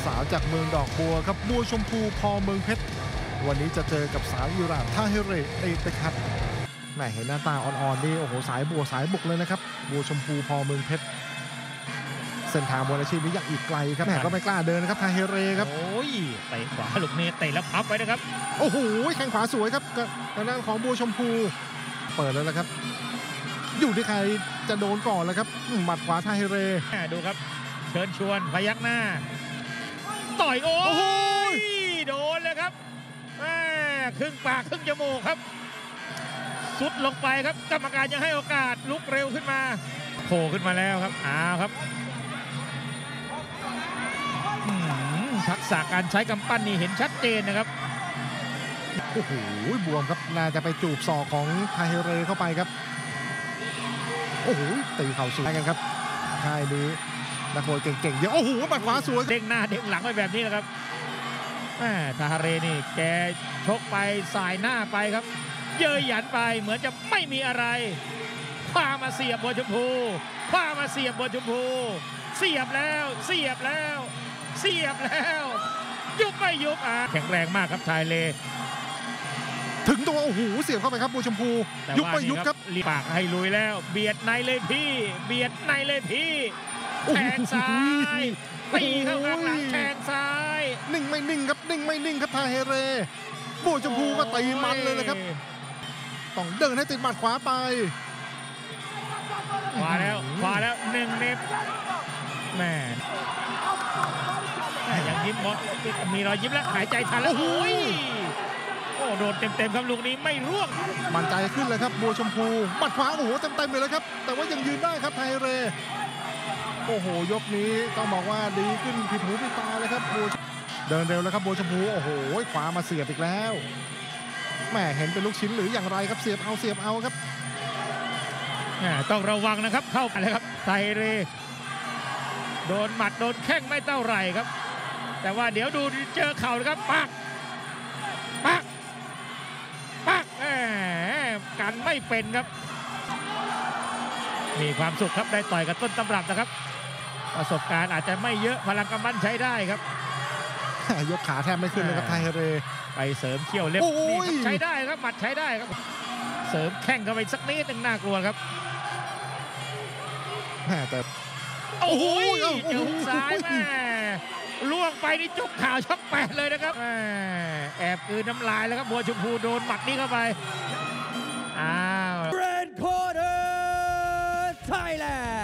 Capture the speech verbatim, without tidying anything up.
สาวจากเมืองดอกบัวครับบัวชมพูพอเมืองเพชรวันนี้จะเจอกับสาวอิหร่านท่าเฮเรเอเตคัตแหมเห็นหน้าตาอ่อนๆนี่โอ้โหสายบัวสายบุกเลยนะครับบัวชมพูพอเมืองเพชรเส้นทางบนอาชีพนี้ยังอีกไกลครับแหมก็ไม่กล้าเดินนะครับท่าเฮเรครับโอ้ยเตะขวาลูกนี้เตะแล้วพับไว้นะครับโอ้โหแข้งขวาสวยครับทางด้านของบัวชมพูเปิดแล้วนะครับอยู่ที่ใครจะโดนก่อนแล้วครับหมัดขวาท่าเฮเรดูครับเชิญชวนพยักหน้าต่อยโอ้ยโดนเลยครับครึ่งปากครึ่งจมูกครับสุดลงไปครับกรรมการยังให้โอกาสลุกเร็วขึ้นมาโผล่ขึ้นมาแล้วครับอ้าวครับทักษะการใช้กำปั้นนี่เห็นชัดเจนนะครับโอ้โหบวมครับน่าจะไปจูบศอกของทาเฮเรเข้าไปครับโอ้โหตีเข่าสูงกันครับค่ายนี้นักมวยเก่งๆเยอะโอ้โหหมัดขวาสวยเด้งหน้าเด้งหลังไปแบบนี้นะครับทาเฮเรนี่แกชกไปสายหน้าไปครับเย้ยหยันไปเหมือนจะไม่มีอะไรคว้ามาเสียบบัวชมพูคว้ามาเสียบบัวชมพูเสียบแล้วเสียบแล้วเสียบแล้วยุบไม่ยุบอ่ะแข็งแรงมากครับชายเลถึงตัวโอ้โหเสียบเข้าไปครับบัวชมพูยุบไม่ยุบครับรีปากให้ลุยแล้วเบียดในเลยพี่เบียดในเลยพี่แทงซ้ายตีเข้ากลางหลังแทงซ้ายนิ่งไม่นิ่งครับนิ่งไม่นิ่งครับทาเฮเรบัวชมพูก็ตีมันเลยนะครับต้องเดินให้ติดหมัดขวาไปขวาแล้วขวาแล้วหนึ่งเน็บแม่ยังยิ้มมีรอยยิ้มแล้วหายใจทันแล้วโอ้ยโอ้โดนเต็มๆครับลูกนี้ไม่ร่วงมั่นใจขึ้นเลยครับบัวชมพูหมัดขวาโอ้โหเต็มๆเลยครับแต่ว่ายังยืนได้ครับไทเรโอ้โหยกนี้ต้องบอกว่าดีขึ้นผิดหูผิดตาเลยครับบัวเดินเร็วแล้วครับบัวชมพูโอ้โหขวามาเสียบอีกแล้วแหมเห็นเป็นลูกชิ้นหรืออย่างไรครับเสียบเอาเสียบเอาครับต้องระวังนะครับเข้าไปเลยครับไทเรโดนหมัดโดนแข้งไม่เท่าไหร่ครับแต่ว่าเดี๋ยวดูเจอเข่านะครับปักปักปักแหมกันไม่เป็นครับมีความสุขครับได้ต่อยกับต้นตำรับนะครับประสบการณ์อาจจะไม่เยอะพลังกำปั้นใช้ได้ครับยกขาแทบไม่ขึ้นเลยครับไทเรไปเสริมเขี้ยวเล็บนี่ใช้ได้ครับหมัดใช้ได้ครับเสริมแข้งเข้าไปสักนิดนึงน่ากลัวครับแต่โอ้โหเจอซ้ายแม่ล่วงไปนี่จุกข่าวช็อกแปดเลยนะครับแอบคืนน้ำลายแล้วครับบัวชมพูโดนหมัดนี้เข้าไปอ้าว Red Corner Thailand